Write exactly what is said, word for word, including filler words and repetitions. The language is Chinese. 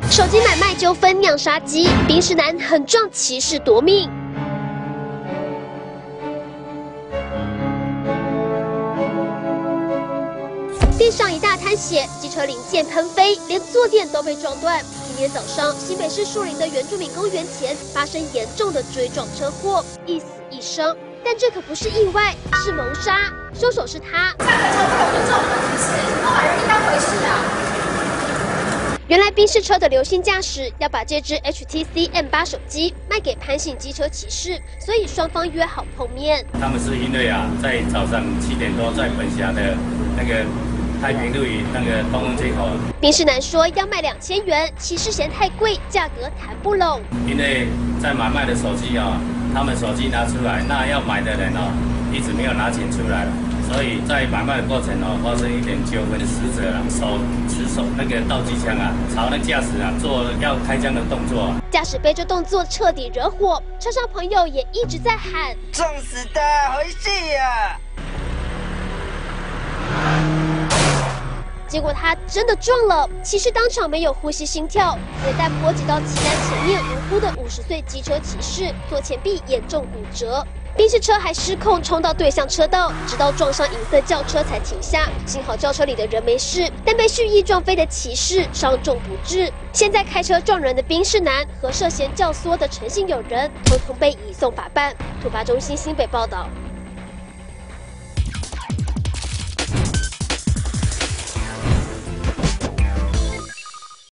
手机买卖纠纷酿杀机，宾士男狠撞骑士夺命。地上一大滩血，机车零件喷飞，连坐垫都被撞断。今天早上，新北市树林的原住民公园前发生严重的追撞车祸，一死一伤。但这可不是意外，是谋杀，凶手是他。上个车根本就撞了，其实都把人当回事啊。 原来宾士车的刘姓驾驶要把这只 H T C M 八手机卖给潘姓机车骑士，所以双方约好碰面。 他们是因为啊，在早上七点多在本辖的那个太平路与那个东风街口。 宾士男说要卖两千元，骑士嫌太贵，价格谈不拢。 因为在买卖的手机啊，他们手机拿出来，那要买的人哦、啊，一直没有拿钱出来了。 所以在买卖的过程哦，发生一点纠纷，死者啊手持手那个倒机枪啊，朝那驾驶啊做要开枪的动作。 驾驶被这动作彻底惹火，车上朋友也一直在喊：“ 撞死他，回去呀！” 结果他真的撞了，骑士当场没有呼吸心跳，子弹波及到骑在前面无辜的五十岁机车骑士，左前臂严重骨折。 宾士车还失控冲到对向车道，直到撞上银色轿车才停下。幸好轿车里的人没事，但被蓄意撞飞的骑士伤重不治。现在开车撞人的宾士男和涉嫌教唆的陈姓友人，通通被移送法办。突发中心新北报道。